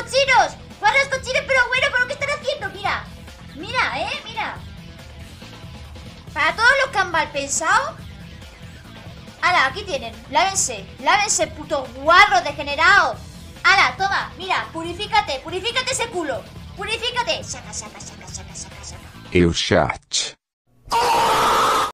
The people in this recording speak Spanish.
cochinos! ¡Guarros cochinos! Pero bueno, ¿pero qué están haciendo? Mira. Mira, mira. Para todos los que han mal pensado. ¡Hala, aquí tienen! Lávense, lávense, putos guarros degenerados. ¡Hala, toma! Mira, purifícate, purifícate ese culo. Purifícate. Saca, saca, saca, saca, saca, saca. Eu chat.